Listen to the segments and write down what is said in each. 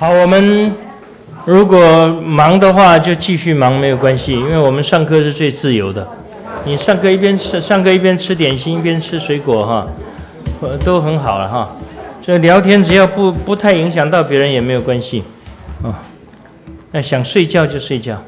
好，我们如果忙的话就继续忙，没有关系，因为我们上课是最自由的。你上课一边吃点心，一边吃水果哈，都很好了哈。这聊天只要不太影响到别人也没有关系。哦，那想睡觉就睡觉。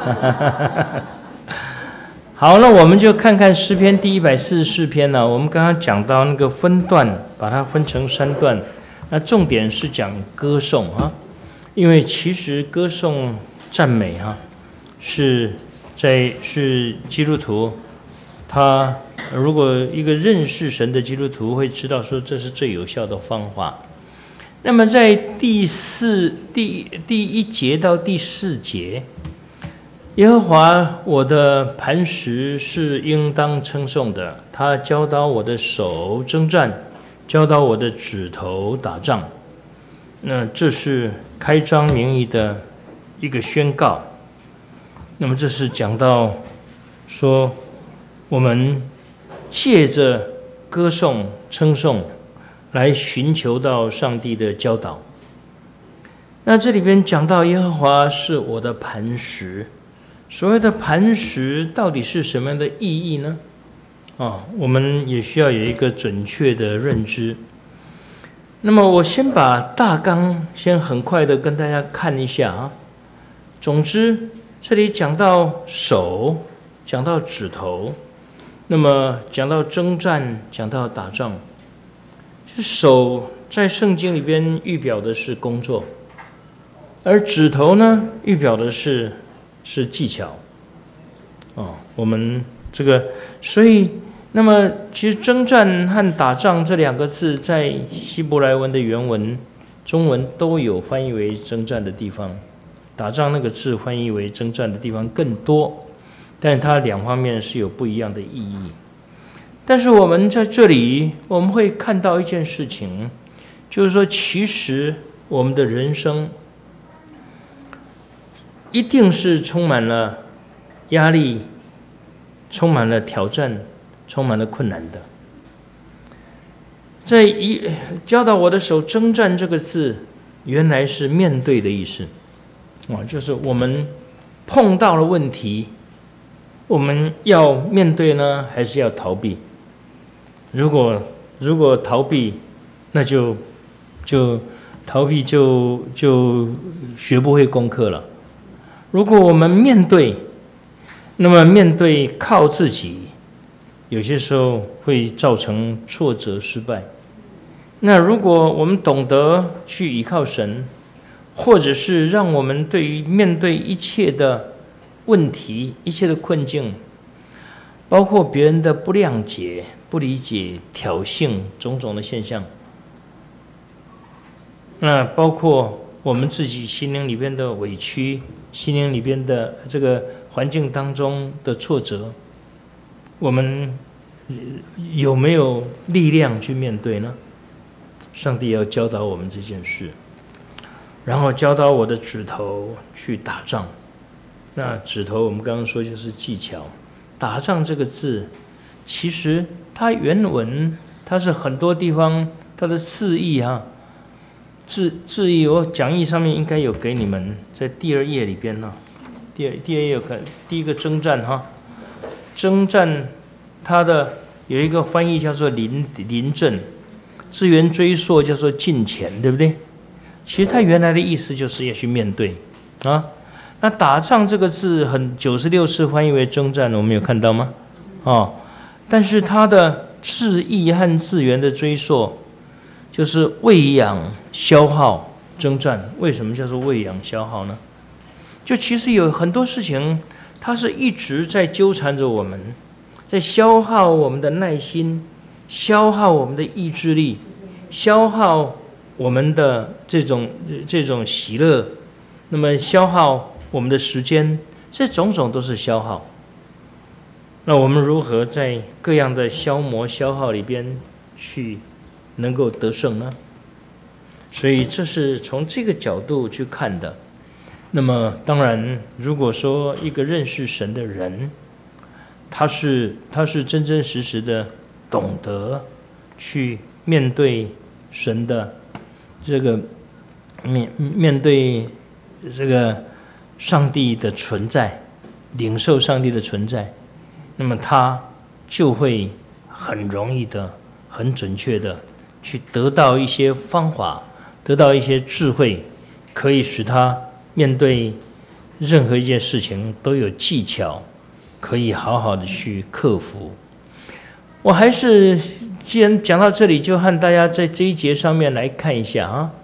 好，那我们就看看诗篇第144篇呢。我们刚刚讲到那个分段，把它分成3段。那重点是讲歌颂啊，因为其实歌颂赞美啊，是基督徒，他如果一个认识神的基督徒会知道说这是最有效的方法。那么在第1节到第4节，耶和华我的磐石是应当称颂的，他教导我的手征战，教导我的指头打仗。那这是开宗明义的一个宣告。那么这是讲到说，我们借着歌颂称颂来寻求到上帝的教导。那这里边讲到耶和华是我的磐石，所谓的磐石到底是什么样的意义呢？我们也需要有一个准确的认知。那么我先把大纲先很快的跟大家看一下啊。总之，这里讲到手，讲到指头，那么讲到征战，讲到打仗。手在圣经里边预表的是工作，而指头呢，预表的是技巧。我们这个，所以那么其实征战和打仗这2个字，在希伯来文的原文、中文都有翻译为征战的地方，打仗那个字翻译为征战的地方更多，但它2方面是有不一样的意义。但是我们在这里我们会看到一件事情，就是说其实我们的人生一定是充满了压力，充满了挑战，充满了困难的。在教导我的手征战这个字，原来是面对的意思，就是我们碰到了问题，我们要面对呢，还是要逃避？如果逃避，那就逃避就学不会功课了。如果我们面对，那么面对靠自己，有些时候会造成挫折失败。那如果我们懂得去依靠神，或者是让我们对于面对一切的问题、一切的困境，包括别人的不谅解、不理解、挑衅种种的现象，那包括我们自己心灵里边的委屈，心灵里边的这个环境当中的挫折，我们有没有力量去面对呢？上帝要教导我们这件事，然后教导我的指头去打仗。那指头我们刚刚说就是技巧。打仗这个字，其实它原文它是很多地方它的字义字义我讲义上面应该有给你们，在第2页里边呢。第2页有看第一个征战征战它的有一个翻译叫做临阵，字源追溯叫做近前，对不对？其实它原来的意思就是要去面对啊。那打仗这个字96次翻译为征战，我们有看到吗？但是它的字义和字源的追溯，就是喂养、消耗、征战。为什么叫做喂养、消耗呢？就其实有很多事情，它是一直在纠缠着我们，在消耗我们的耐心，消耗我们的意志力，消耗我们的这种喜乐，那么消耗我们的时间，这种种都是消耗。那我们如何在各样的消磨消耗里边去能够得胜呢？所以这是从这个角度去看的。那么当然，如果说一个认识神的人，他是真真实实的懂得去面对神的这个面对这个上帝的存在，领受上帝的存在，那么他就会很容易的、很准确的去得到一些方法，得到一些智慧，可以使他面对任何一件事情都有技巧，可以好好的去克服。我还是既然讲到这里，就和大家在这一节上面来看一下啊。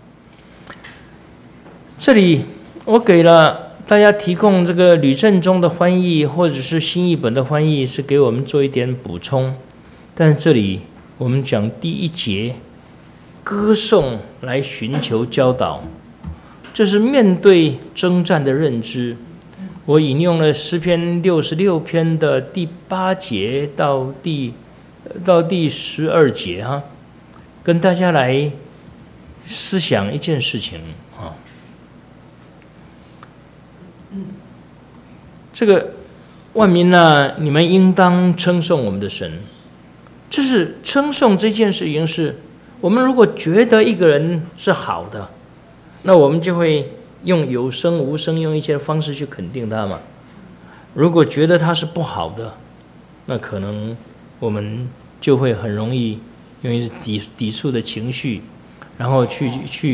这里我给了大家提供这个吕正中的翻译，或者是新译本的翻译，是给我们做一点补充。但是这里我们讲第一节，歌颂来寻求教导，这是面对征战的认知。我引用了诗篇66篇的第8节到第12节哈，跟大家来思想一件事情啊。这个万民啊，你们应当称颂我们的神。这是称颂这件事情，是我们如果觉得一个人是好的，那我们就会用有声无声，用一些方式去肯定他嘛。如果觉得他是不好的，那可能我们就会很容易因为抵触的情绪，然后去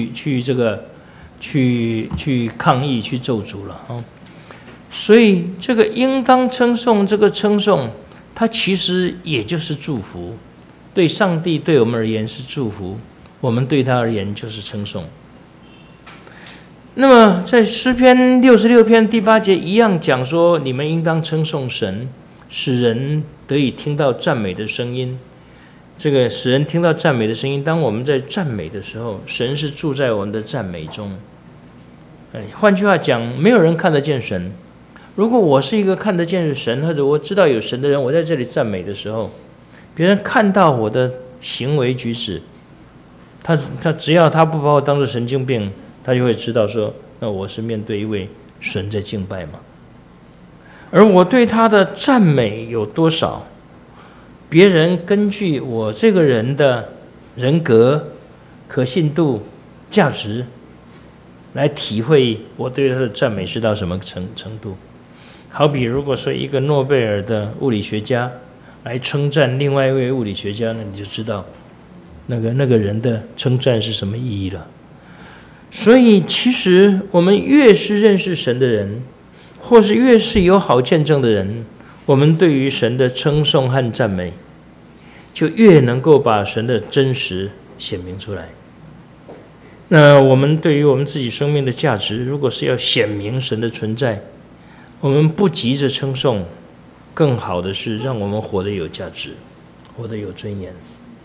抗议、去咒诅了啊。所以这个应当称颂，这个称颂，它其实也就是祝福。对上帝对我们而言是祝福，我们对他而言就是称颂。那么在诗篇66篇第8节一样讲说，你们应当称颂神，使人得以听到赞美的声音。这个使人听到赞美的声音，当我们在赞美的时候，神是住在我们的赞美中。换句话讲，没有人看得见神。如果我是一个看得见神，或者我知道有神的人，我在这里赞美的时候，别人看到我的行为举止，他只要他不把我当作神经病，他就会知道说，那我是面对一位神在敬拜嘛。而我对他的赞美有多少，别人根据我这个人的人格、可信度、价值来体会我对他的赞美是到什么程度。好比如果说一个诺贝尔的物理学家来称赞另外一位物理学家，那你就知道那个人的称赞是什么意义了。所以其实我们越是认识神的人，或是越是有好见证的人，我们对于神的称颂和赞美就越能够把神的真实显明出来。那我们对于我们自己生命的价值，如果是要显明神的存在，我们不急着称颂，更好的是让我们活得有价值，活得有尊严。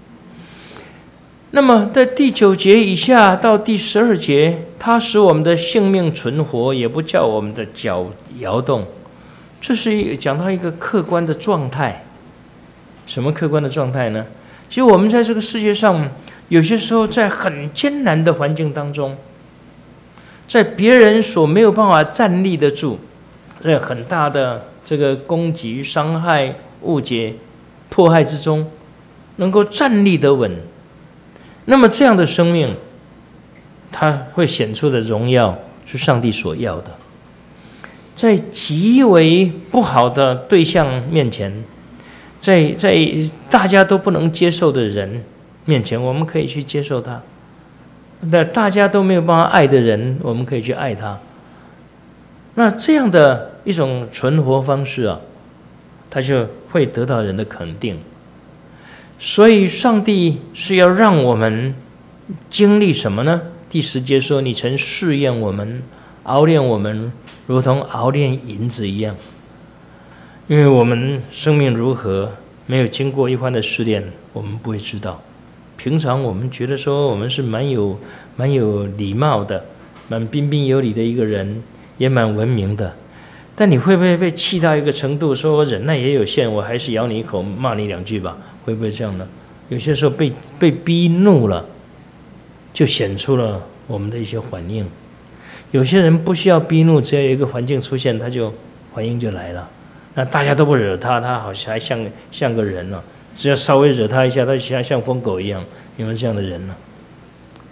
那么在第9节以下到第12节，它使我们的性命存活，也不叫我们的脚摇动。这是讲到一个客观的状态。什么客观的状态呢？其实我们在这个世界上，有些时候在很艰难的环境当中，在别人所没有办法站立得住，在很大的这个攻击、伤害、误解、迫害之中，能够站立得稳，那么这样的生命，它会显出的荣耀是上帝所要的。在极为不好的对象面前，在大家都不能接受的人面前，我们可以去接受他；那大家都没有办法爱的人，我们可以去爱他。那这样的一种存活方式啊，它就会得到人的肯定。所以上帝是要让我们经历什么呢？第10节说，你曾试验我们，熬炼我们，如同熬炼银子一样。因为我们生命如何，没有经过一番的试炼，我们不会知道。平常我们觉得说我们是蛮有礼貌的，蛮彬彬有礼的一个人，也蛮文明的。但你会不会被气到一个程度，说我忍耐也有限，我还是咬你一口，骂你2句吧？会不会这样呢？有些时候被逼怒了，就显出了我们的一些反应。有些人不需要逼怒，只要有一个环境出现，他就反应就来了。那大家都不惹他，他好像还像个人了。只要稍微惹他一下，他像疯狗一样。有没有这样的人呢？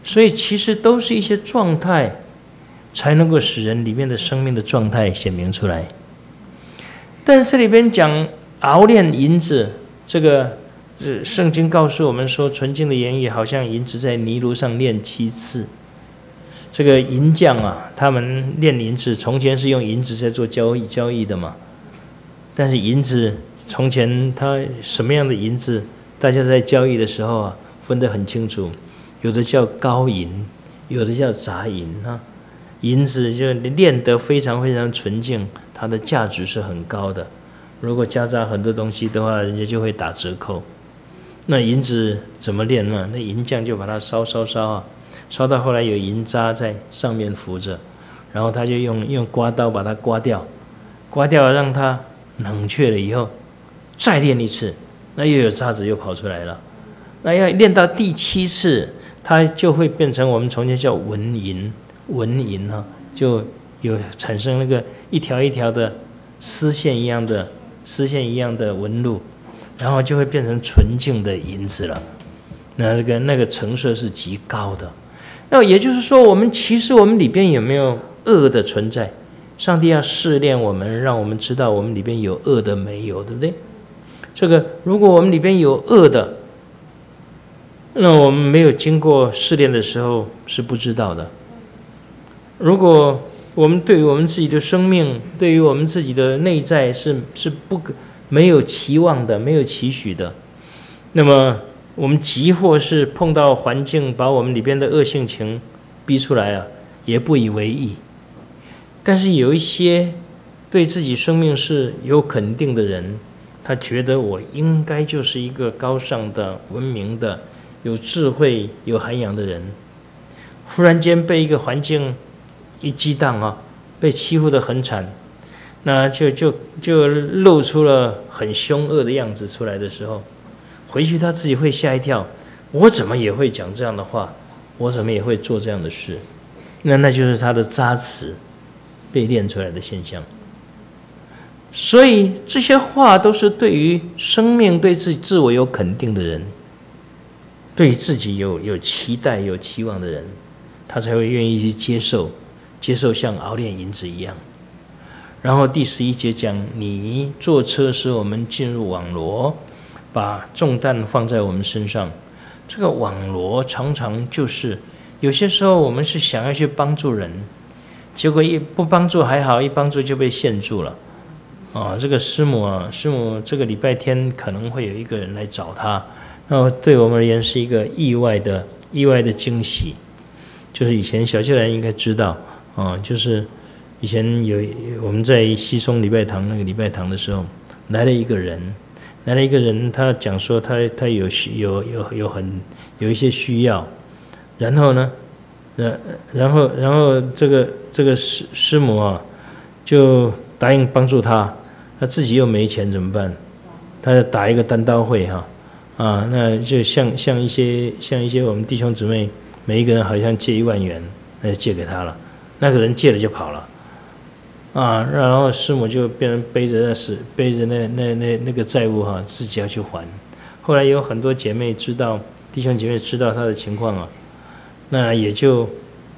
所以其实都是一些状态，才能够使人里面的生命的状态显明出来。但是这里边讲熬炼银子，这个圣经告诉我们说，纯净的言语好像银子在泥炉上炼7次。这个银匠啊，他们炼银子，从前是用银子在做交易的嘛。但是银子从前它什么样的银子，大家在交易的时候啊，分得很清楚，有的叫高银，有的叫杂银啊。银子就炼得非常非常纯净，它的价值是很高的。如果夹杂很多东西的话，人家就会打折扣。那银子怎么炼呢？那银匠就把它烧啊，烧到后来有银渣在上面浮着，然后他就用刮刀把它刮掉，让它冷却了以后，再炼一次，那又有渣子又跑出来了。那要炼到第7次，它就会变成我们从前叫纹银哈，就有产生那个一条一条的丝线一样的纹路，然后就会变成纯净的银子了。那个成色是极高的。那也就是说，其实我们里边有没有恶的存在？上帝要试炼我们，让我们知道我们里边有恶的没有，对不对？这个如果我们里边有恶的，那我们没有经过试炼的时候是不知道的。如果我们对于我们自己的生命，对于我们自己的内在是没有期望的，没有期许的，那么我们即或是碰到环境把我们里边的恶性情逼出来啊，也不以为意。但是有一些对自己生命是有肯定的人，他觉得我应该就是一个高尚的、文明的、有智慧、有涵养的人，忽然间被一个环境一激荡啊，被欺负得很惨，那就露出了很凶恶的样子出来的时候，回去他自己会吓一跳，我怎么也会讲这样的话，我怎么也会做这样的事，那就是他的渣滓被炼出来的现象。所以这些话都是对于生命、对自我有肯定的人，对自己有期待、有期望的人，他才会愿意去接受像熬炼银子一样。然后第11节讲，你坐车使我们进入网罗，把重担放在我们身上。这个网罗常常就是有些时候我们是想要去帮助人，结果一不帮助还好，一帮助就被陷住了。这个师母这个礼拜天可能会有一个人来找他，那对我们而言是一个意外的惊喜。就是以前小秀兰应该知道，就是以前我们在西松礼拜堂那个礼拜堂的时候，来了一个人，他讲说他有一些需要，然后呢，然后这个师母啊，就答应帮助他自己又没钱怎么办？他就打一个单刀会那就像一些我们弟兄姊妹，每一个人好像借1万元，那就借给他了，那个人借了就跑了。然后师母就变成背着那个债务自己要去还。后来有很多弟兄姐妹知道他的情况那也就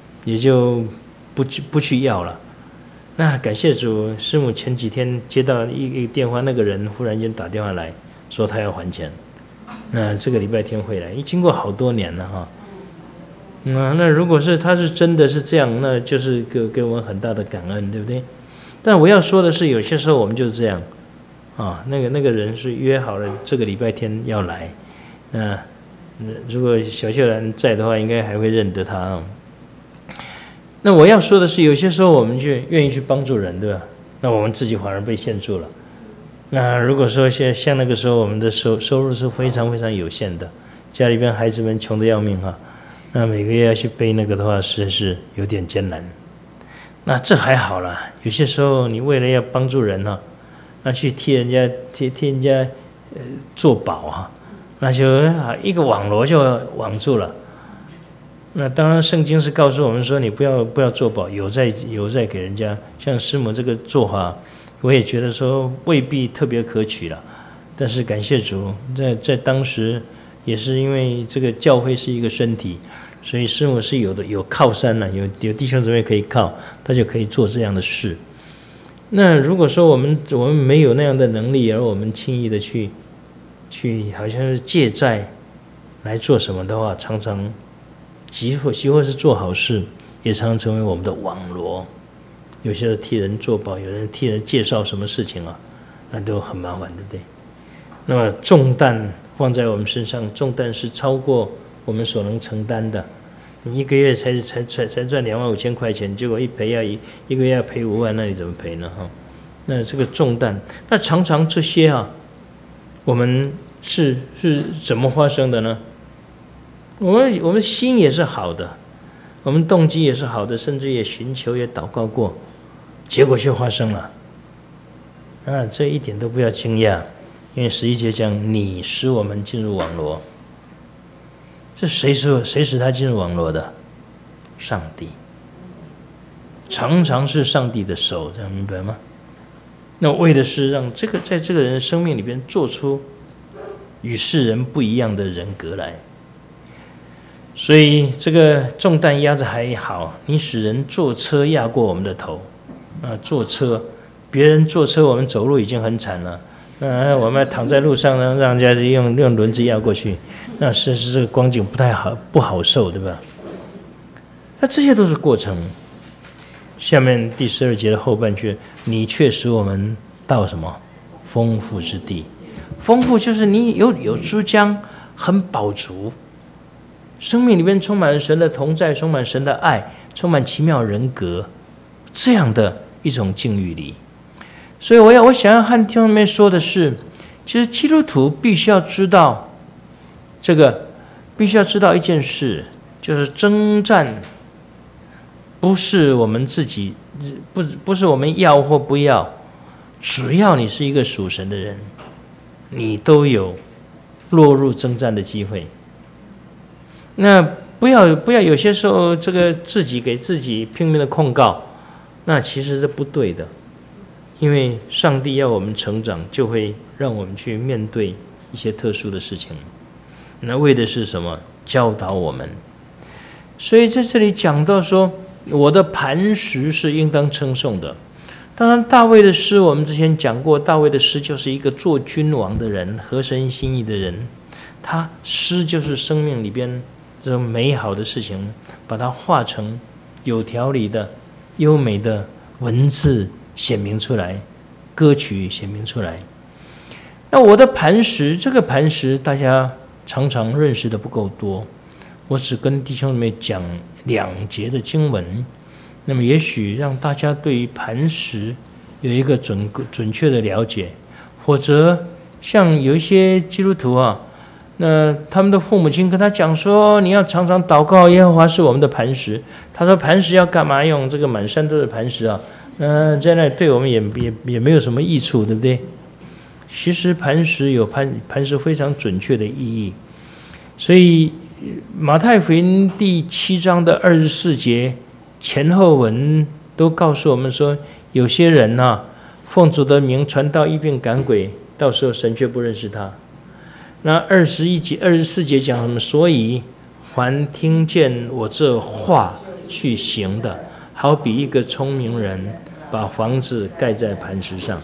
不去要了。那感谢主，师母前几天接到一个电话，那个人忽然间打电话来说他要还钱，那这个礼拜天会来，经过好多年了那如果是他是真的是这样，那就是给我们很大的感恩，对不对？但我要说的是，有些时候我们就是这样那个人是约好了这个礼拜天要来，如果小秀兰在的话，应该还会认得他那我要说的是，有些时候我们就愿意去帮助人，对吧？那我们自己反而被限住了。那如果说像那个时候，我们的收入是非常非常有限的，家里边孩子们穷得要命那每个月要去背那个的话，实在是有点艰难。那这还好啦，有些时候你为了要帮助人那去替人家做保那就一个网罗就网住了。那当然圣经是告诉我们说，你不要做保，有在给人家。像师母这个做法，我也觉得说未必特别可取了。但是感谢主，在当时也是因为这个教会是一个身体， 所以师母是有靠山了，有弟兄姊妹可以靠，他就可以做这样的事。那如果说我们没有那样的能力，而我们轻易的去好像是借债来做什么的话，常常即或是做好事，也常常成为我们的网罗。有些人替人做保，有人替人介绍什么事情啊，那都很麻烦，对不对？那么重担放在我们身上，重担是超过我们所能承担的。你一个月才赚25000块钱，结果一赔一个月要赔5万，那你怎么赔呢？那这个重担，那常常这些我们是怎么发生的呢？我们心也是好的，我们动机也是好的，甚至也寻求也祷告过，结果却发生了。这一点都不要惊讶，因为11节讲你使我们进入网罗。是谁使他进入网罗的？上帝。常常是上帝的手，这样明白吗？那为的是让在这个人的生命里边做出与世人不一样的人格来。所以这个重担压着还好，你使人坐车压过我们的头。坐车，别人坐车我们走路已经很惨了，我们躺在路上呢，让人家用轮子压过去，那是这个光景不好受，对吧？那这些都是过程。下面第12节的后半句，你却使我们到什么丰富之地？丰富就是你有珠浆，很饱足，生命里面充满了神的同在，充满神的爱，充满奇妙人格，这样的一种境遇里。所以我想要和弟兄们说的是，其实基督徒必须要知道必须要知道一件事，就是征战不是我们自己，不是我们要或不要，只要你是一个属神的人，你都有落入征战的机会。那不要有些时候这个自己给自己拼命的控告，那其实是不对的。因为上帝要我们成长，就会让我们去面对一些特殊的事情。那为的是什么？教导我们。所以在这里讲到说，我的磐石是应当称颂的。当然大卫的诗我们之前讲过，大卫的诗就是一个做君王的人，合神心意的人。他诗就是生命里边这种美好的事情，把它化成有条理的优美的文字显明出来，歌曲显明出来。那我的磐石，这个磐石大家常常认识的不够多，我只跟弟兄们讲2节的经文，那么也许让大家对于磐石有一个准确的了解。或者像有一些基督徒那他们的父母亲跟他讲说，你要常常祷告，耶和华是我们的磐石。他说磐石要干嘛用？这个满山都是磐石在那对我们也没有什么益处，对不对？其实磐石有磐石非常准确的意义。所以马太福音第7章的24节前后文都告诉我们说，有些人奉主的名传道医病赶鬼，到时候神却不认识他。那24节讲什么？所以凡听见我这话去行的，好比一个聪明人把房子盖在磐石上。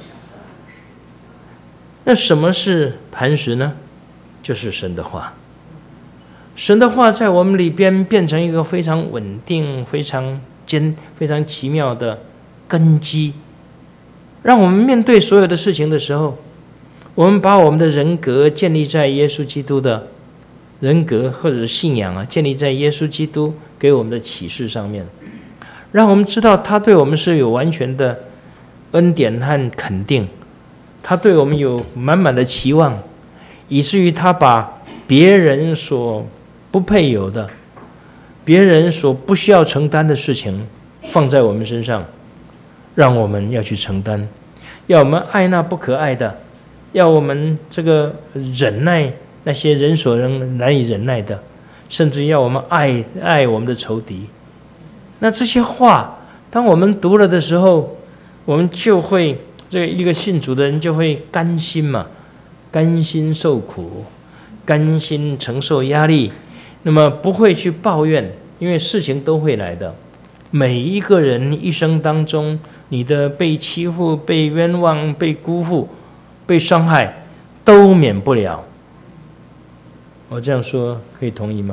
那什么是磐石呢？就是神的话。神的话在我们里边变成一个非常稳定、非常奇妙的根基，让我们面对所有的事情的时候，我们把我们的人格建立在耶稣基督的人格或者是信仰建立在耶稣基督给我们的启示上面，让我们知道他对我们是有完全的恩典和肯定，他对我们有满满的期望，以至于他把别人所不配有的，别人所不需要承担的事情放在我们身上，让我们要去承担，要我们爱那不可爱的，要我们这个忍耐那些人所难以忍耐的，甚至要我们爱我们的仇敌。那这些话当我们读了的时候，我们就会一个信主的人就会甘心受苦，甘心承受压力。 那么不会去抱怨，因为事情都会来的。每一个人一生当中，你的被欺负、被冤枉、被辜负、被伤害，都免不了。我这样说可以同意吗？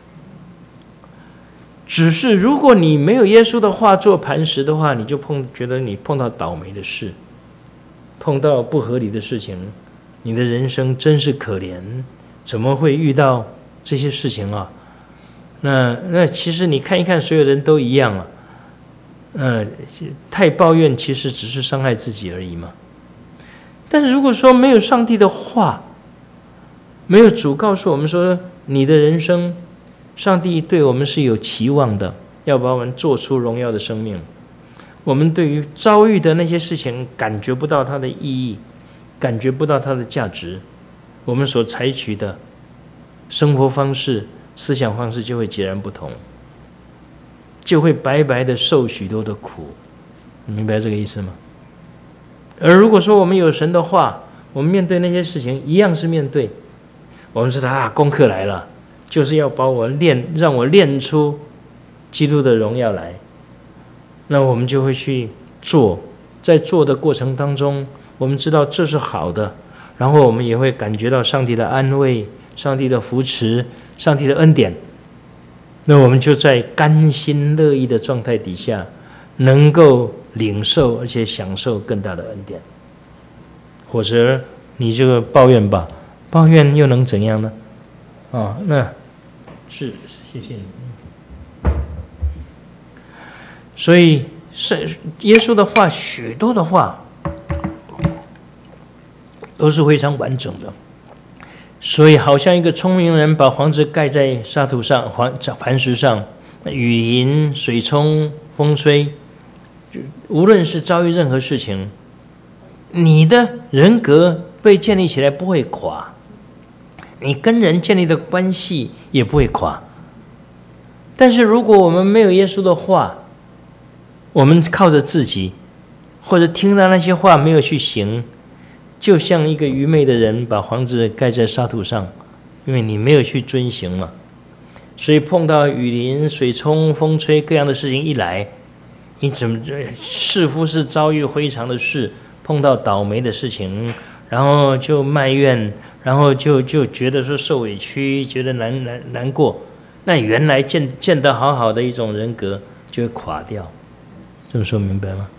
只是如果你没有耶稣的话做磐石的话，你就觉得你碰到倒霉的事，碰到不合理的事情，你的人生真是可怜，怎么会遇到这些事情啊？那其实你看一看，所有人都一样啊。太抱怨其实只是伤害自己而已嘛。但是如果说没有上帝的话，没有主告诉我们说你的人生，上帝对我们是有期望的，要把我们做出荣耀的生命。我们对于遭遇的那些事情感觉不到它的意义，感觉不到它的价值，我们所采取的生活方式、思想方式就会截然不同，就会白白的受许多的苦。你明白这个意思吗？而如果说我们有神的话，我们面对那些事情一样是面对。我们知道功课来了，就是要把我让我练出基督的荣耀来。那我们就会去做，在做的过程当中，我们知道这是好的，然后我们也会感觉到上帝的安慰、上帝的扶持、上帝的恩典。那我们就在甘心乐意的状态底下，能够领受而且享受更大的恩典。或者你这个抱怨吧，抱怨又能怎样呢？那是谢谢你。所以耶稣的话，许多的话都是非常完整的。所以好像一个聪明人把房子盖在沙土上、磐石上，雨淋、水冲、风吹，无论是遭遇任何事情，你的人格被建立起来不会垮，你跟人建立的关系也不会垮。但是如果我们没有耶稣的话，我们靠着自己，或者听到那些话没有去行，就像一个愚昧的人把房子盖在沙土上，因为你没有去遵行嘛，所以碰到雨淋、水冲、风吹各样的事情一来，你似乎是遭遇非常的事，碰到倒霉的事情，然后就埋怨，然后就觉得说受委屈，觉得难过，那原来建得好好的一种人格就会垮掉。这么说明白吗？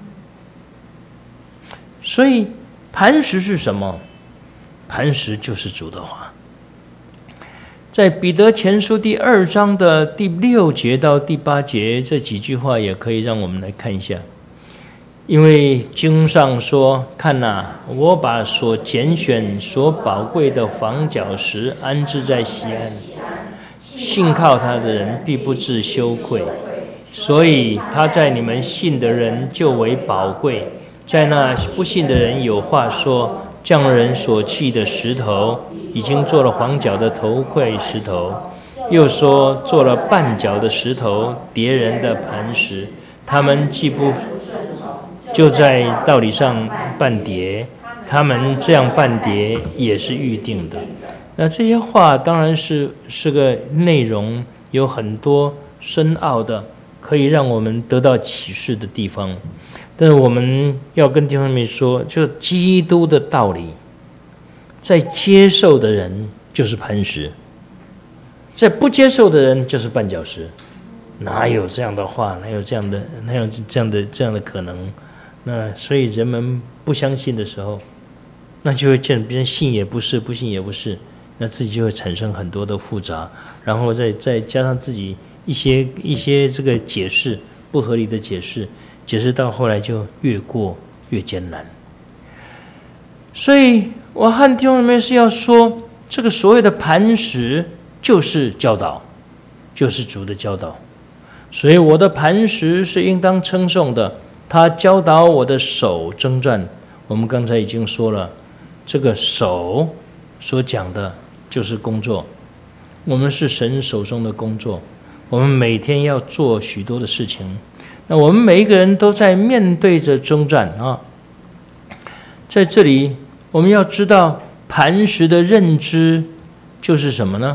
所以磐石是什么？磐石就是主的话。在彼得前书第2章的第6节到第8节这几句话，也可以让我们来看一下。因为经上说：“看哪，我把所拣选、所宝贵的房角石安置在西安，信靠他的人必不致羞愧。所以他在你们信的人就为宝贵。在那不信的人有话说，匠人所弃的石头，已经做了房角的头块石头；又说做了绊脚的石头，跌人的磐石。他们既不就在道理上絆跌，他们这样絆跌也是预定的。”那这些话当然是个内容，有很多深奥的，可以让我们得到启示的地方。但是我们要跟弟兄们说，就基督的道理，在接受的人就是磐石，在不接受的人就是绊脚石。哪有这样的话？哪有这样的可能？那所以人们不相信的时候，那就会见别人信也不是，不信也不是，那自己就会产生很多的复杂，然后再加上自己一些这个解释不合理的解释到后来就越过越艰难。所以我和弟兄们是要说，这个所谓的磐石就是教导，就是主的教导。所以我的磐石是应当称颂的，他教导我的手征战。我们刚才已经说了，这个手所讲的就是工作，我们是神手中的工作，我们每天要做许多的事情。那我们每一个人都在面对着征战啊。在这里我们要知道磐石的认知就是什么呢？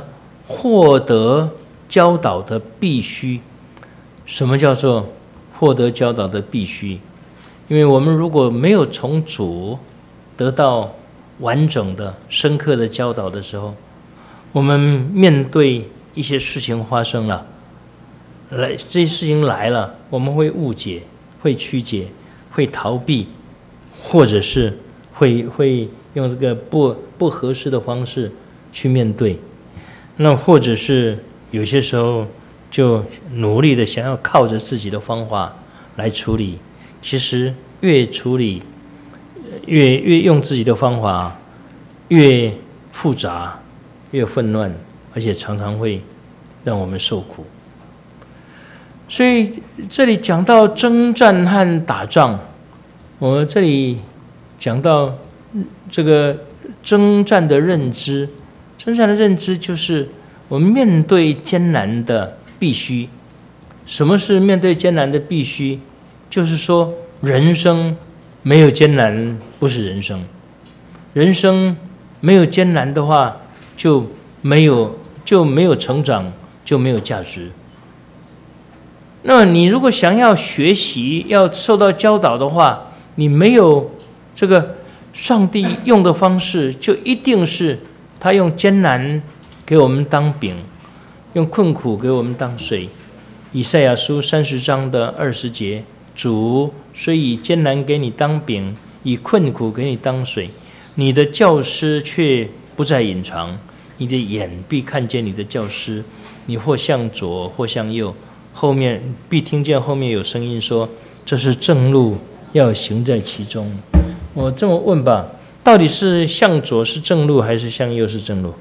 获得教导的必须。什么叫做获得教导的必须？因为我们如果没有从主得到完整的、深刻的教导的时候，我们面对一些事情发生了，这些事情来了，我们会误解、会曲解、会逃避，或者是会用这个不合适的方式去面对。那或者是有些时候就努力的想要靠着自己的方法来处理，其实越处理越用自己的方法，越复杂，越混乱，而且常常会让我们受苦。所以这里讲到征战和打仗，我们这里讲到这个征战的认知，征战的认知就是我们面对艰难的必须。什么是面对艰难的必须？就是说人生没有艰难不是人生，人生没有艰难的话就没有成长，就没有价值。那么你如果想要学习，要受到教导的话，你没有这个上帝用的方式，就一定是他用艰难给我们当饼，用困苦给我们当水。以赛亚书30章的20节，主虽以艰难给你当饼，以困苦给你当水，你的教师却不再隐藏，你的眼必看见你的教师，你或向左或向右，后面必听见后面有声音说，这是正路，要行在其中。我这么问吧，到底是向左是正路还是向右是正路？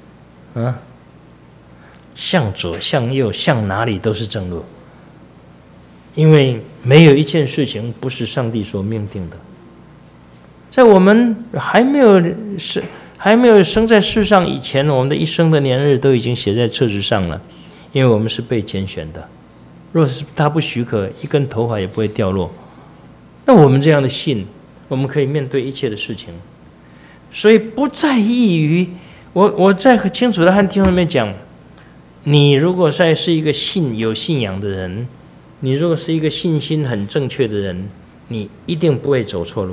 向左向右向哪里都是正路，因为没有一件事情不是上帝所命定的。在我们还没有生在世上以前，我们的一生的年日都已经写在册子上了，因为我们是被拣选的。若是他不许可，一根头发也不会掉落。那我们这样的信，我们可以面对一切的事情，所以不在意于我在很清楚的和弟兄们讲，你如果是一个有信仰的人，你如果是一个信心很正确的人，你一定不会走错路，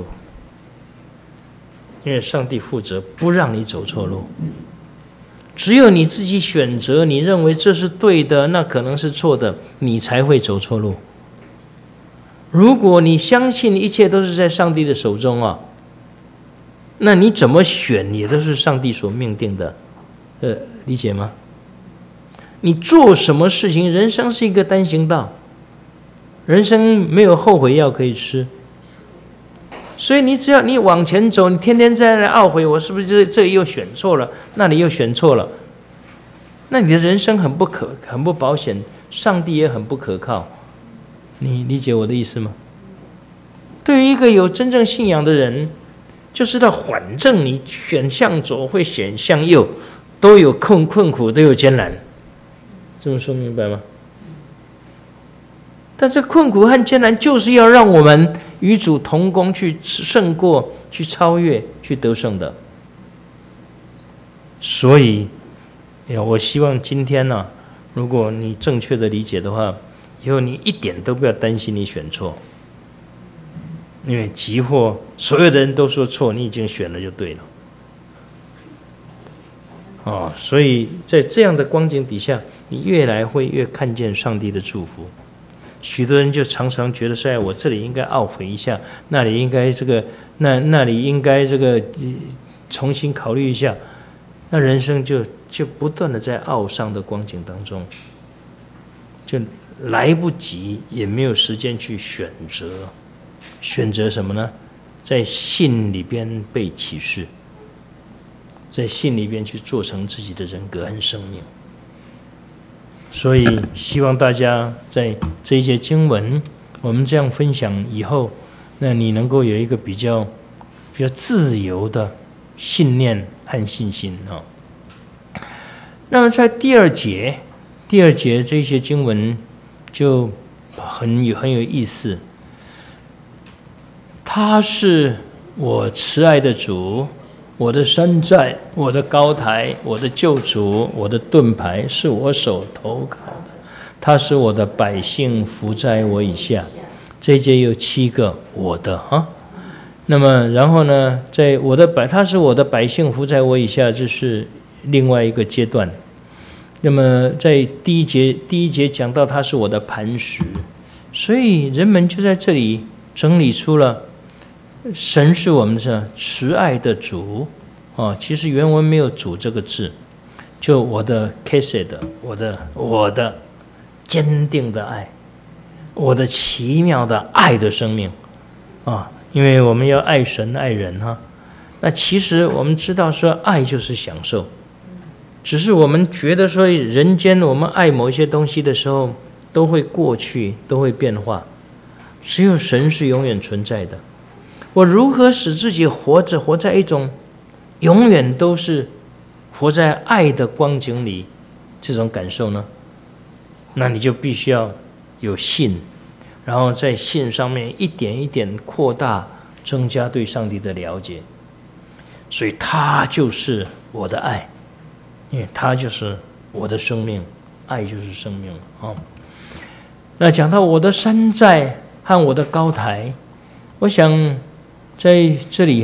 因为上帝负责不让你走错路。只有你自己选择，你认为这是对的，那可能是错的，你才会走错路。如果你相信一切都是在上帝的手中啊，那你怎么选也都是上帝所命定的，理解吗？你做什么事情，人生是一个单行道，人生没有后悔药可以吃，所以你只要你往前走，你天天在那懊悔，我是不是这里又选错了，那里又选错了，那你的人生很不保险，上帝也很不可靠。你理解我的意思吗？对于一个有真正信仰的人，就知道反正你选向左会选向右，都有困苦，都有艰难。这么说明白吗？但这困苦和艰难就是要让我们与主同工，去胜过，去超越，去得胜的。所以我希望今天呢，如果你正确的理解的话，以后你一点都不要担心你选错，因为即或所有的人都说错，你已经选了就对了。所以在这样的光景底下，你越来会越看见上帝的祝福。许多人就常常觉得说，我这里应该懊悔一下，那里应该这个，那里应该这个重新考虑一下，那人生就不断的在懊丧的光景当中，就来不及，也没有时间去选择。选择什么呢？在信里边被启示，在信里边去做成自己的人格和生命。所以希望大家在这一节经文我们这样分享以后，那你能够有一个比较自由的信念和信心。那么在第二节这些经文就很有意思。他是我慈爱的主， 我的山寨，我的高台，我的救主，我的盾牌，是我手投靠的。他使我的百姓伏在我以下。这一节有7个我的啊。那么然后呢，他使我的百姓伏在我以下，这是另外一个阶段。那么在第一节讲到他是我的磐石，所以人们就在这里整理出了神是我们的慈爱的主其实原文没有主这个字，就我的 Kesed， 我的坚定的爱，我的奇妙的爱的生命因为我们要爱神爱人那其实我们知道说爱就是享受，只是我们觉得说人间我们爱某一些东西的时候都会过去，都会变化，只有神是永远存在的。我如何使自己活在一种永远都是活在爱的光景里这种感受呢？那你就必须要有信，然后在信上面一点一点扩大增加对上帝的了解。所以他就是我的爱，因为他就是我的生命，爱就是生命那讲到我的山寨和我的高台，我想在这里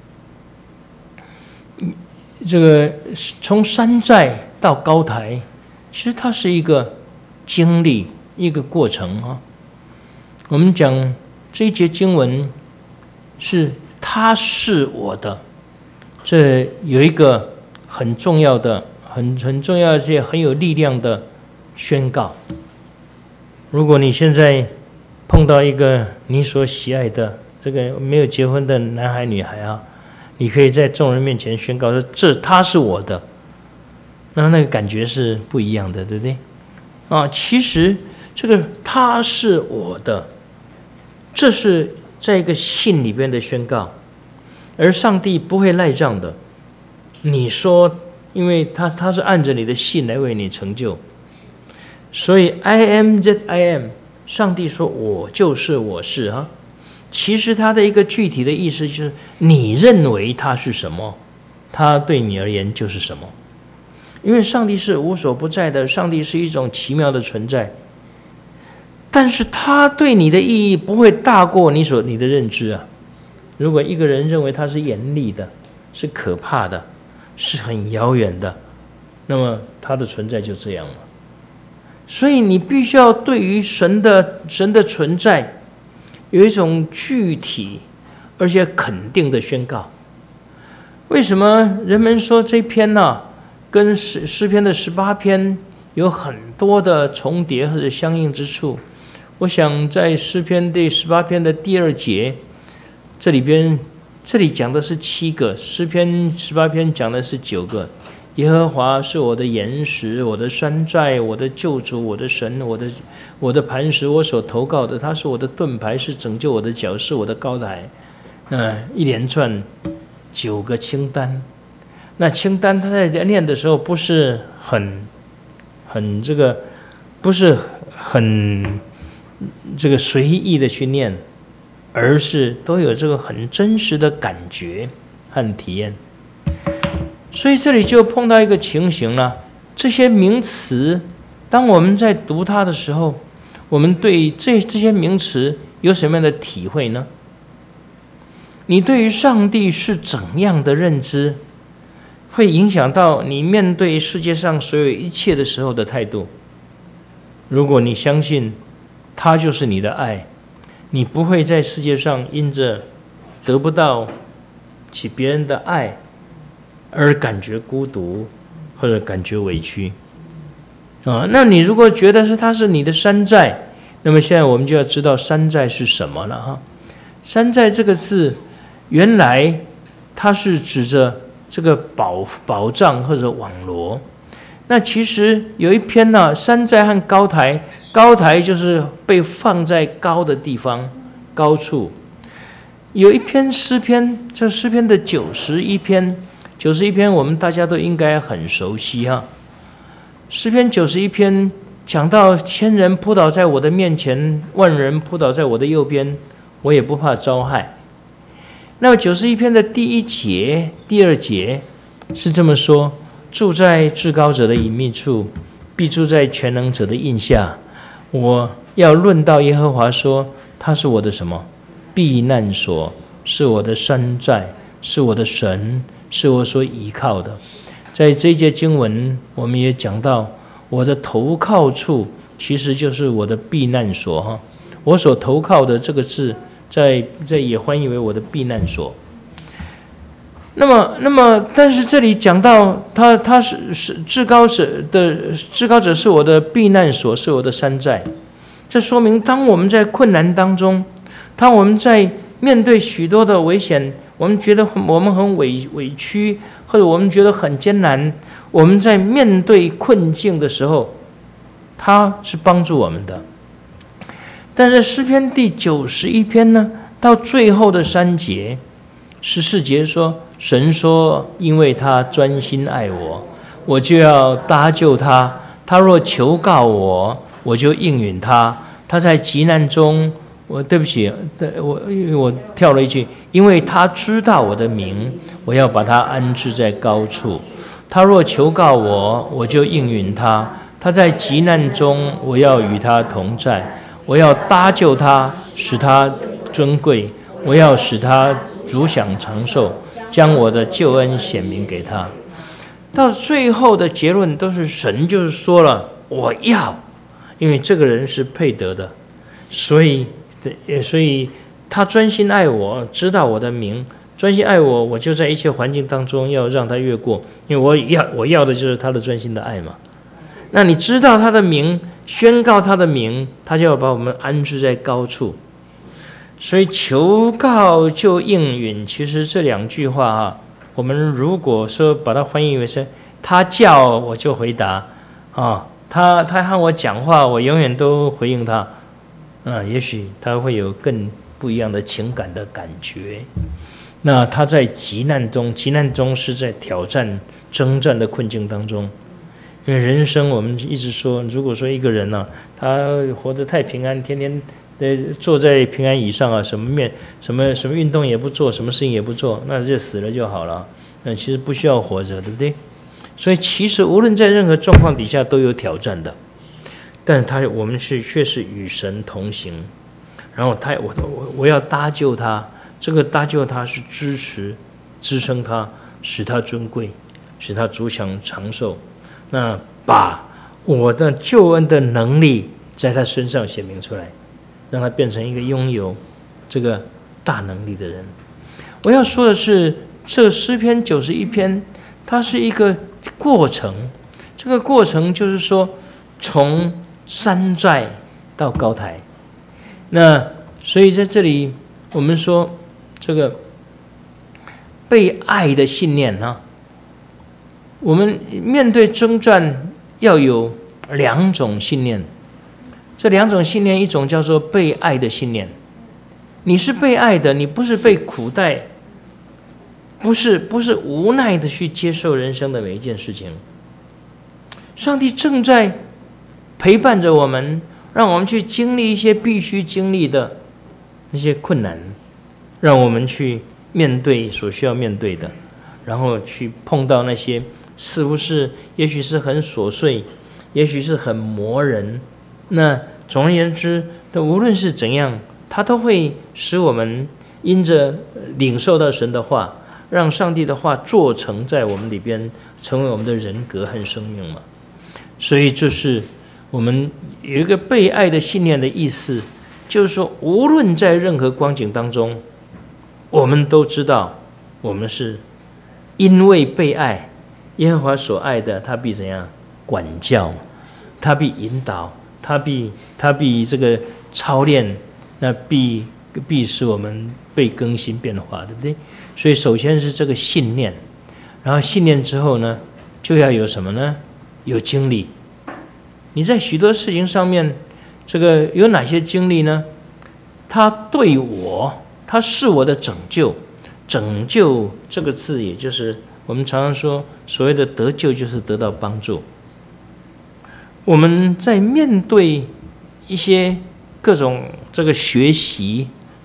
这个从山寨到高台，其实它是一个经历，一个过程我们讲这一节经文是他是我的，这有一个很重要的、很重要的、很有力量的宣告。如果你现在碰到一个你所喜爱的这个没有结婚的男孩女孩你可以在众人面前宣告说他是我的，那个感觉是不一样的，对不对其实这个他是我的，这是在一个信里边的宣告，而上帝不会赖账的。你说，因为他是按着你的信来为你成就，所以 I am that I am， 上帝说我就是我是其实他的一个具体的意思就是你认为他是什么，他对你而言就是什么。因为上帝是无所不在的，上帝是一种奇妙的存在，但是他对你的意义不会大过你的认知如果一个人认为他是严厉的，是可怕的，是很遥远的，那么他的存在就这样了。所以你必须要对于神的存在有一种具体而且肯定的宣告。为什么人们说这篇跟诗篇的18篇有很多的重叠或者相应之处？我想在诗篇第18篇的第2节，这里讲的是7个，诗篇18篇讲的是9个。耶和华是我的岩石，我的山寨，我的救主，我的神，我的磐石，我所投靠的，他是我的盾牌，是拯救我的脚，是我的高台。一连串9个清单。那清单他在念的时候不是很随意的去念，而是都有这个很真实的感觉和体验。所以这里就碰到一个情形了，这些名词当我们在读它的时候，我们对这些名词有什么样的体会呢？你对于上帝是怎样的认知，会影响到你面对世界上所有一切的时候的态度。如果你相信他就是你的爱，你不会在世界上因着得不到起别人的爱而感觉孤独或者感觉委屈那你如果觉得他是你的山寨，那么现在我们就要知道山寨是什么了山寨这个字原来它是指着这个保障或者网罗。那其实有一篇山寨和高台，高台就是被放在高的地方，高处。有一篇诗篇，这诗篇的91篇我们大家都应该很熟悉诗篇91篇讲到千人扑倒在我的面前，万人扑倒在我的右边，我也不怕遭害。 那么91篇的第1节、第2节是这么说：住在至高者的隐秘处，必住在全能者的荫下。我要论到耶和华说，他是我的什么？避难所，是我的山寨，是我的神，是我所依靠的。在这一节经文，我们也讲到，我的投靠处其实就是我的避难所哈。我所投靠的这个字，在也翻译为我的避难所。那么，但是这里讲到他是至高者是我的避难所，是我的山寨。这说明，当我们在困难当中，当我们在面对许多的危险，我们觉得我们很委屈，或者我们觉得很艰难，我们在面对困境的时候，他是帮助我们的。但是诗篇第91篇呢，到最后的3节14节说，神说，因为他专心爱我，我就要搭救他。他若求告我，我就应允他。他在急难中，对不起，我跳了一句，因为他知道我的名，我要把他安置在高处。他若求告我，我就应允他。他在急难中，我要与他同在。我要搭救他，使他尊贵。我要使他主享长寿，将我的救恩显明给他。到最后的结论都是神就是说了，我要，因为这个人是配得的，所以他专心爱我，知道我的名，专心爱我，我就在一切环境当中要让他越过，因为我要的就是他的专心的爱嘛。那你知道他的名，宣告他的名，他就要把我们安置在高处。所以求告就应允，其实这2句话哈，我们如果说把它翻译为是他叫我就回答啊，他和我讲话，我永远都回应他，也许他会有更不一样的情感的感觉。那他在急难中是在挑战、征战的困境当中。因为人生我们一直说，如果说一个人呢，他活得太平安，天天坐在平安椅上啊，什么运动也不做，什么事情也不做，那就死了就好了。其实不需要活着，对不对？所以其实无论在任何状况底下都有挑战的，但是我们却是与神同行。然后我要搭救他，这个搭救他是支持、支撑他，使他尊贵，使他主享长寿。那把我的救恩的能力在他身上显明出来，让他变成一个拥有这个大能力的人。我要说的是，这诗篇91篇，它是一个过程。这个过程就是说，从山寨到高台。那所以在这里，我们说这个被爱的信念呢，我们面对征战要有2种信念。这2种信念，一种叫做被爱的信念，你是被爱的，你不是被苦待，不是无奈的去接受人生的每一件事情。上帝正在陪伴着我们，让我们去经历一些必须经历的那些困难，让我们去面对所需要面对的，然后去碰到那些似乎是也许是很琐碎，也许是很磨人，那总而言之，无论是怎样，它都会使我们因着领受到神的话，让上帝的话做成在我们里边，成为我们的人格和生命嘛。所以就是我们有一个被爱的信念的意思，就是说无论在任何光景当中，我们都知道我们是因为被爱，耶和华所爱的，他必怎样管教，他必引导，他必这个操练，那必使我们被更新变化，对不对？所以首先是这个信念，然后信念之后呢，就要有什么呢？有经历。你在许多事情上面，这个有哪些经历呢？他对我，他是我的拯救。拯救这个字，也就是我们常常说所谓的得救，就是得到帮助。我们在面对一些各种这个学习，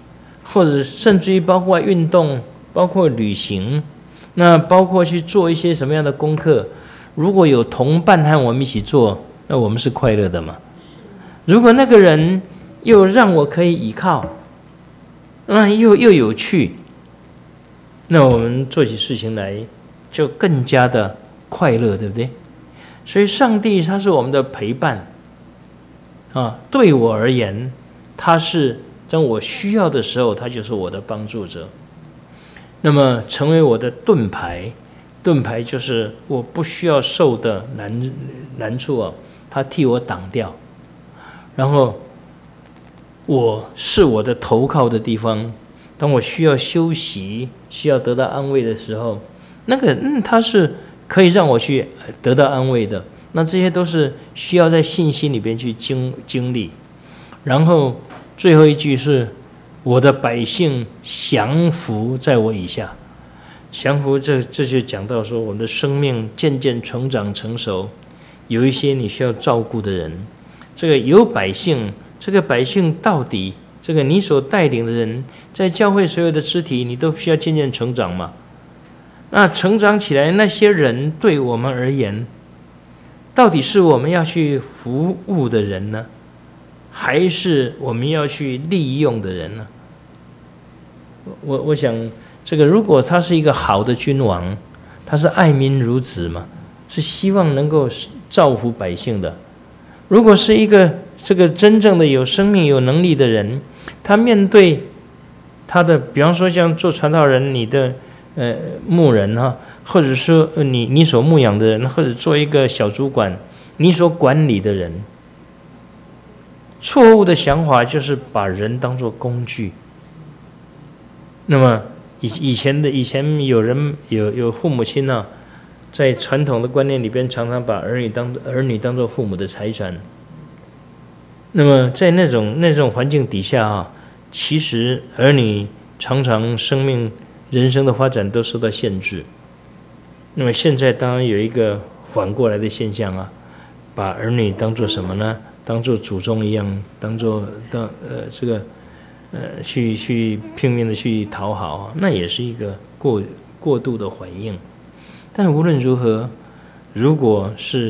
或者甚至于包括运动，包括旅行，那包括去做一些什么样的功课，如果有同伴和我们一起做，那我们是快乐的嘛。如果那个人又让我可以依靠，那又有趣，那我们做起事情来就更加的快乐，对不对？所以上帝他是我们的陪伴啊，对我而言，他是当我需要的时候，他就是我的帮助者。那么成为我的盾牌，盾牌就是我不需要受的难处啊，他替我挡掉。然后我是我的投靠的地方，当我需要休息、需要得到安慰的时候，那个他是可以让我去得到安慰的。那这些都是需要在信心里边去经历。然后最后一句是我的百姓降服在我以下。降服这就讲到说我们的生命渐渐成长成熟，有一些你需要照顾的人，这个有百姓，这个百姓到底这个你所带领的人，在教会所有的肢体，你都需要渐渐成长嘛。那成长起来，那些人对我们而言，到底是我们要去服务的人呢，还是我们要去利用的人呢？我想，这个如果他是一个好的君王，他是爱民如子嘛，是希望能够造福百姓的。如果是一个这个真正的有生命、有能力的人，他面对他的，比方说像做传道人，你的牧人哈，或者说你所牧养的人，或者做一个小主管，你所管理的人，错误的想法就是把人当作工具。那么以前有人有父母亲呢，在传统的观念里边，常常把儿女当作父母的财产。那么在那种环境底下啊，其实儿女常常人生的发展都受到限制。那么现在当然有一个反过来的现象啊，把儿女当作什么呢？当作祖宗一样，当作去拼命的去讨好，那也是一个过度的反应。但无论如何，如果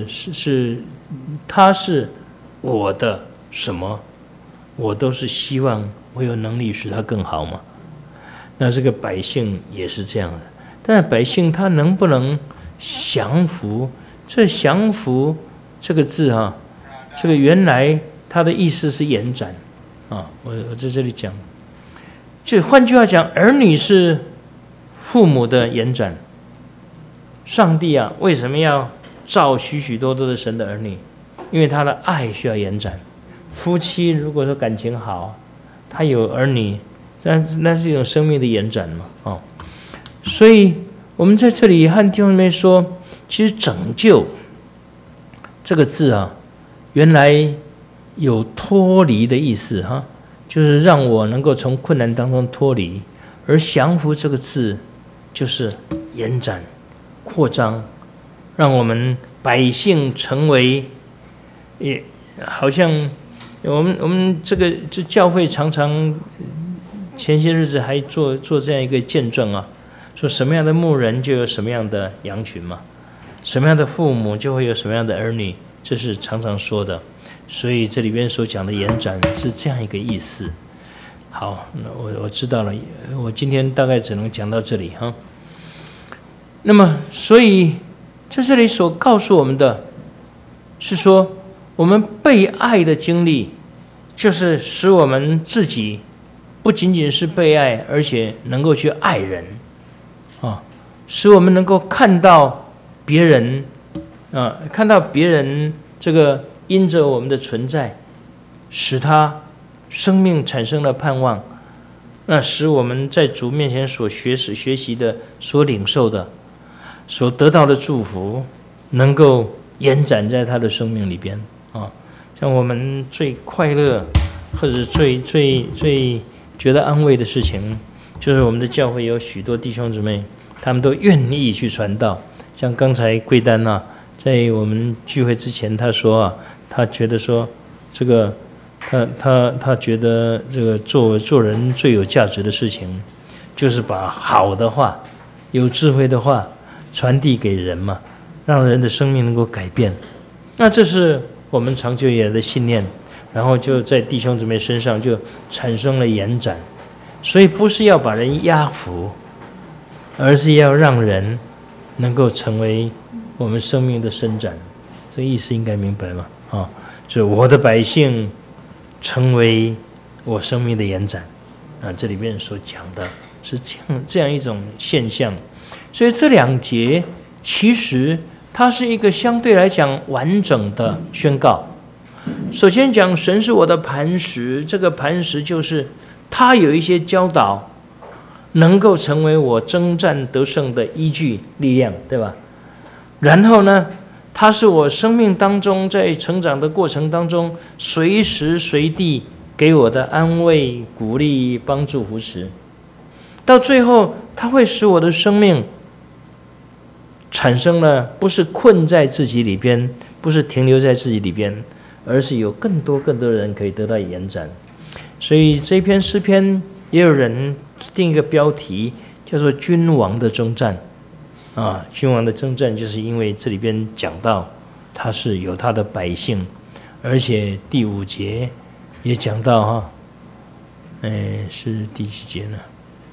他是我的什么，我都是希望我有能力使他更好嘛。那这个百姓也是这样的，但百姓他能不能降服？这降服这个字啊，这个原来它的意思是延展啊。我在这里讲，就换句话讲，儿女是父母的延展。上帝啊，为什么要造许许多多的神的儿女？因为他的爱需要延展。夫妻如果说感情好，他有儿女，那是一种生命的延展嘛，哦。所以我们在这里和弟兄妹说，其实拯救这个字啊，原来有脱离的意思哈，就是让我能够从困难当中脱离。而降服这个字，就是延展、扩张，让我们百姓成为，也好像我们这教会常常前些日子还做这样一个见证啊，说什么样的牧人就有什么样的羊群嘛，什么样的父母就会有什么样的儿女，这是常常说的。所以这里边所讲的延展是这样一个意思。好，那我知道了，我今天大概只能讲到这里哈。那么，所以在这里所告诉我们的是说，我们被爱的经历，就是使我们自己不仅仅是被爱，而且能够去爱人啊，使我们能够看到别人啊，看到别人这个因着我们的存在，使他生命产生了盼望，那使我们在主面前所学习的、所领受的、所得到的祝福，能够延展在他的生命里边啊。像我们最快乐或者最觉得安慰的事情，就是我们的教会有许多弟兄姊妹，他们都愿意去传道。像刚才贵丹啊，在我们聚会之前，他说啊，他觉得说这个他觉得这个做人最有价值的事情，就是把好的话、有智慧的话传递给人嘛，让人的生命能够改变。那这是我们长久以来的信念，然后就在弟兄姊妹身上就产生了延展。所以不是要把人压服，而是要让人能够成为我们生命的伸展。这意思应该明白吗？就是我的百姓成为我生命的延展这里边所讲的是这样一种现象。所以这2节其实它是一个相对来讲完整的宣告。首先讲神是我的磐石，这个磐石就是他有一些教导能够成为我征战得胜的依据力量，对吧？然后呢，他是我生命当中在成长的过程当中随时随地给我的安慰、鼓励、帮助、扶持。到最后他会使我的生命产生了不是困在自己里边，不是停留在自己里边，而是有更多的人可以得到延展。所以这篇诗篇也有人定一个标题叫做君王的征战君王的征战，就是因为这里边讲到他是有他的百姓，而且第5节也讲到是第几节呢？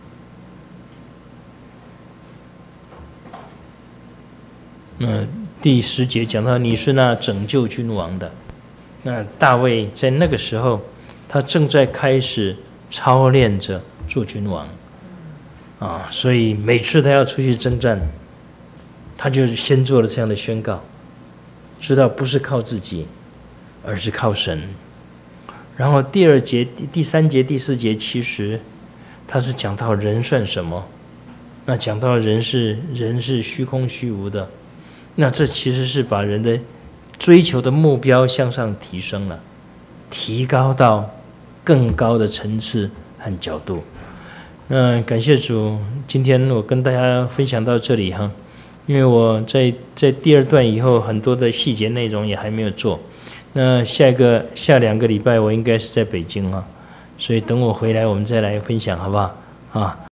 第10节讲到你是那拯救君王的。那大卫在那个时候他正在开始操练着做君王所以每次他要出去征战，他就先做了这样的宣告，知道不是靠自己，而是靠神。然后第2节、第3节、第4节，其实他是讲到人算什么？那讲到人是虚空虚无的，那这其实是把人的追求的目标向上提升了，提高到更高的层次和角度。感谢主，今天我跟大家分享到这里因为我在第2段以后很多的细节内容也还没有做。那下2个礼拜我应该是在北京所以等我回来我们再来分享好不好